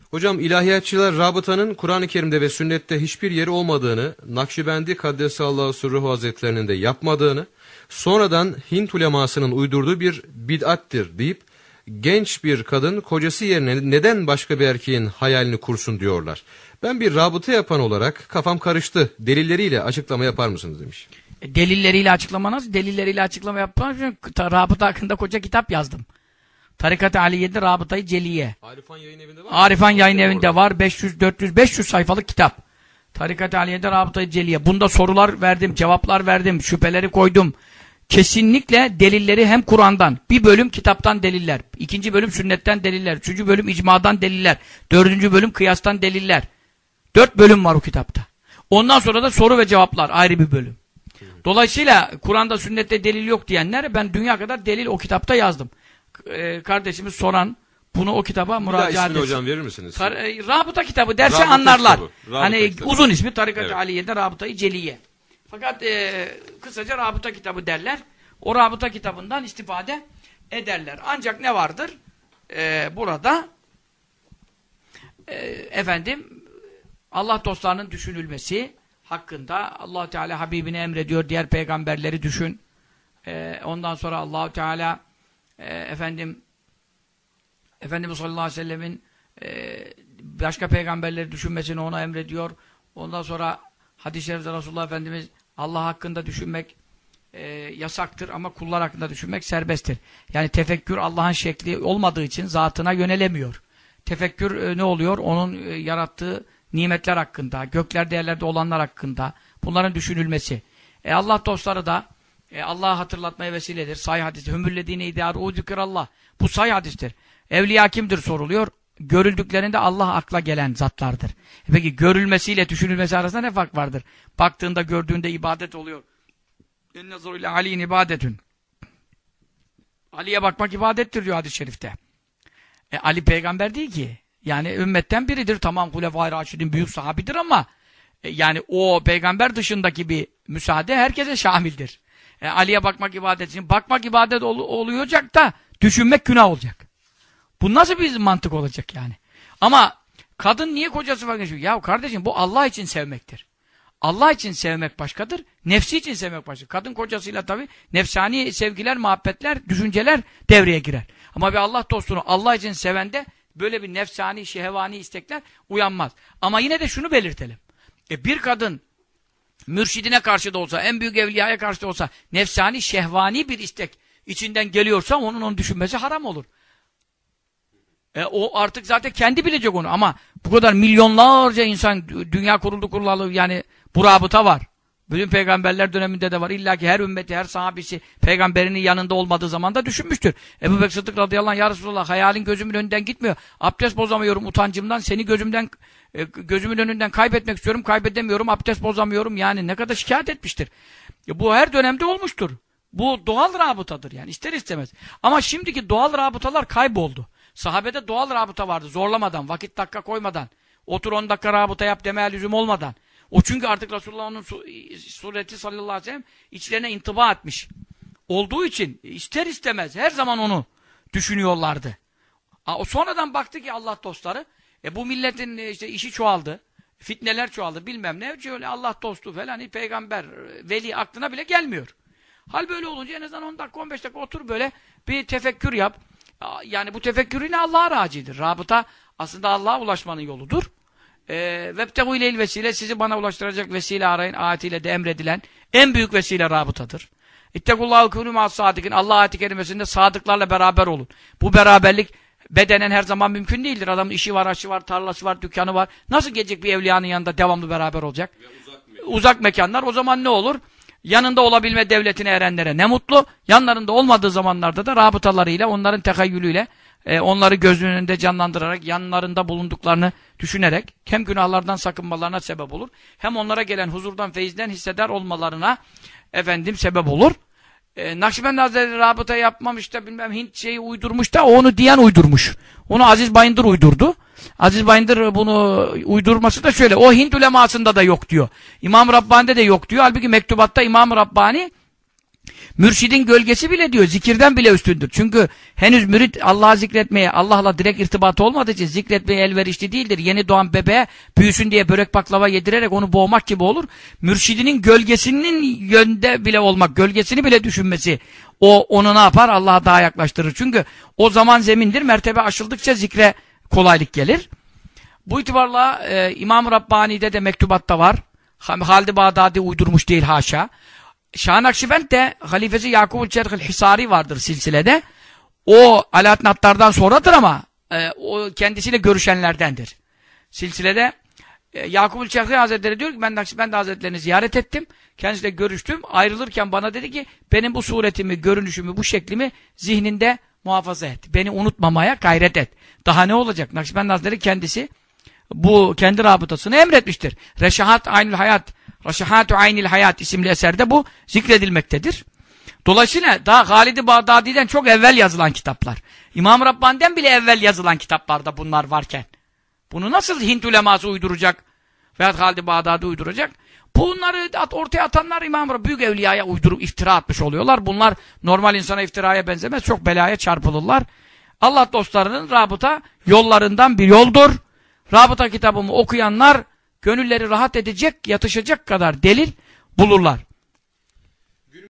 Hocam ilahiyatçılar rabıtanın Kur'an-ı Kerim'de ve sünnette hiçbir yeri olmadığını, Nakşibendi Kaddesallahu Sürruhu Hazretlerinin de yapmadığını, sonradan Hint ulemasının uydurduğu bir bid'attir deyip genç bir kadın kocası yerine neden başka bir erkeğin hayalini kursun diyorlar. Ben bir rabıta yapan olarak kafam karıştı. Delilleriyle açıklama yapar mısınız demiş. Delilleriyle açıklama nasıl? Delilleriyle açıklama yapmam. Rabıta hakkında koca kitap yazdım. Tarikat-ı Aliye'de Rabıta-i Celiye. Arifan Yayın Evi'nde var. Arifan Yayın Evi'nde var. 500, 400, 500 sayfalık kitap. Tarikat-ı Aliye'de Rabıta-i Celiye. Bunda sorular verdim, cevaplar verdim, şüpheleri koydum. Kesinlikle delilleri hem Kur'an'dan, bir bölüm kitaptan deliller, ikinci bölüm sünnetten deliller, üçüncü bölüm icmadan deliller, dördüncü bölüm kıyastan deliller. 4 bölüm var o kitapta. Ondan sonra da soru ve cevaplar ayrı bir bölüm. Dolayısıyla Kur'an'da sünnette delil yok diyenler, ben dünya kadar delil o kitapta yazdım. Kardeşimiz soran bunu o kitaba müracaat etsin. Hocam verir misiniz? Rabıta kitabı derse Rabıta anlarlar. Kitabı. Hani kitabı. Uzun ismi Tarikat-ı Evet. Aliye'de Rabıta-i Celiye. Fakat kısaca Rabıta kitabı derler. O Rabıta kitabından istifade ederler. Ancak ne vardır? Burada efendim Allah dostlarının düşünülmesi hakkında Allah Teala Habibine emrediyor. Diğer peygamberleri düşün. Ondan sonra Allah Teala Efendimiz sallallahu aleyhi ve sellemin başka peygamberleri düşünmesini ona emrediyor. Ondan sonra hadis-i şerifte Resulullah Efendimiz Allah hakkında düşünmek yasaktır ama kullar hakkında düşünmek serbesttir. Yani tefekkür Allah'ın şekli olmadığı için zatına yönelemiyor. Tefekkür ne oluyor? Onun yarattığı nimetler hakkında, göklerde yerlerde olanlar hakkında bunların düşünülmesi. Allah dostları da Allah'ı hatırlatmaya vesiledir. Sahih hadis. Hümüllezine idâru zikrallah. Bu sahih hadistir. Evliya kimdir soruluyor. Görüldüklerinde Allah akla gelen zatlardır. Peki görülmesiyle düşünülmesi arasında ne fark vardır? Baktığında gördüğünde ibadet oluyor. En-nazru ile aliyin ibadetün. Ali'ye bakmak ibadettir diyor hadis-i şerifte. Ali peygamber değil ki. Yani ümmetten biridir. Tamam Hulefâ-i Raşidin büyük sahabidir ama yani o peygamber dışındaki bir müsaade herkese şamildir. Ali'ye bakmak ibadet için. Bakmak ibadet olacak da düşünmek günah olacak. Bu nasıl bir mantık olacak yani? Ama kadın niye kocası var? Ya kardeşim bu Allah için sevmektir. Allah için sevmek başkadır. Nefsi için sevmek başkadır. Kadın kocasıyla tabii nefsani sevgiler, muhabbetler, düşünceler devreye girer. Ama bir Allah dostunu Allah için sevende böyle bir nefsani, şehvani istekler uyanmaz. Ama yine de şunu belirtelim. Bir kadın mürşidine karşı da olsa, en büyük evliyaya karşı da olsa nefsani, şehvani bir istek içinden geliyorsa onu düşünmesi haram olur. O artık zaten kendi bilecek onu ama bu kadar milyonlarca insan dünya kuruldu kurulalı yani bu rabıta var. Bütün peygamberler döneminde de var. İlla ki her ümmeti, her sahabesi peygamberinin yanında olmadığı zaman da düşünmüştür. Ebu Bekir Sıddık radıyallahu anh ya Resulallah hayalin gözümün önünden gitmiyor. Abdest bozamıyorum utancımdan. Seni gözümün önünden kaybetmek istiyorum. Kaybedemiyorum. Abdest bozamıyorum. Yani ne kadar şikayet etmiştir. Bu her dönemde olmuştur. Bu doğal rabıtadır yani ister istemez. Ama şimdiki doğal rabıtalar kayboldu. Sahabede doğal rabıta vardı. Zorlamadan, vakit dakika koymadan. Otur 10 dakika rabıta yap demeye lüzum olmadan. O çünkü artık Resulullah'ın sureti sallallahu aleyhi ve sellem içlerine intiba etmiş. Olduğu için ister istemez her zaman onu düşünüyorlardı. Sonradan baktı ki Allah dostları bu milletin işte işi çoğaldı. Fitneler çoğaldı bilmem ne. Öyle Allah dostu falan peygamber, veli aklına bile gelmiyor. Hal böyle olunca en azından 10 dakika 15 dakika otur böyle bir tefekkür yap. Yani bu tefekkür yine Allah'a racidir. Rabıta aslında Allah'a ulaşmanın yoludur. Vebtehu ileyl vesile sizi bana ulaştıracak vesile arayın ayetiyle de emredilen en büyük vesile rabıtadır. İttekullahu kûnû ma'as-sâdikin Allah ayeti kerimesinde sadıklarla beraber olun. Bu beraberlik bedenen her zaman mümkün değildir. Adamın işi var, aşı var, tarlası var, dükkanı var. Nasıl gelecek bir evliyanın yanında devamlı beraber olacak? Uzak mekanlar. O zaman ne olur? Yanında olabilme devletine erenlere ne mutlu. Yanlarında olmadığı zamanlarda da rabıtalarıyla, onların tehayyülüyle, onları gözünün önünde canlandırarak, yanlarında bulunduklarını düşünerek hem günahlardan sakınmalarına sebep olur. Hem onlara gelen huzurdan, feyizden hisseder olmalarına sebep olur. Nakşibendi Hazretleri rabıta yapmamış da bilmem Hint şeyi uydurmuş da onu diyen uydurmuş. Onu Aziz Bayındır uydurdu. Aziz Bayındır bunu uydurması da şöyle. O Hint ulemasında da yok diyor. İmam-ı Rabbani'de de yok diyor. Halbuki mektubatta İmam-ı Rabbani Mürşidin gölgesi bile diyor zikirden bile üstündür. Çünkü henüz mürit Allah'ı zikretmeye, Allah'la direkt irtibatı olmadığı için zikretmeye elverişli değildir. Yeni doğan bebeğe büyüsün diye börek baklava yedirerek onu boğmak gibi olur. Mürşidinin gölgesinin yönde bile olmak, gölgesini bile düşünmesi onu ne yapar? Allah'a daha yaklaştırır. Çünkü o zaman zemindir. Mertebe aşıldıkça zikre kolaylık gelir. Bu itibarla İmam-ı Rabbani'de de mektubatta var. Halid-i Bağdadi uydurmuş değil haşa. Şah-ı Nakşibend de halifesi Yakub-ül Çerhil Hisari vardır silsilede. O Alaaddin Attar'dan sonradır ama o kendisiyle görüşenlerdendir. Silsilede Yakub-ül Çerhil Hazretleri diyor ki ben Nakşibend Hazretlerini ziyaret ettim. Kendisiyle görüştüm. Ayrılırken bana dedi ki benim bu suretimi, görünüşümü, bu şeklimi zihninde muhafaza et. Beni unutmamaya gayret et. Daha ne olacak? Nakşibend Hazretleri kendisi bu kendi rabıtasını emretmiştir. Reşahat Aynül Hayat, Reşahatu Aynil Hayat isimli eserde bu zikredilmektedir. Dolayısıyla daha Halid-i Bağdadi'den çok evvel yazılan kitaplar. İmam-ı Rabbani'den bile evvel yazılan kitaplarda bunlar varken. Bunu nasıl Hint uleması uyduracak? Veyahut Halid-i Bağdadi uyduracak? Bunları ortaya atanlar İmam-ı Rabbani büyük evliyaya uydurup iftira atmış oluyorlar. Bunlar normal insana iftiraya benzemez. Çok belaya çarpılırlar. Allah dostlarının rabıta yollarından bir yoldur. Rabıta kitabımı okuyanlar gönülleri rahat edecek, yatışacak kadar delil bulurlar.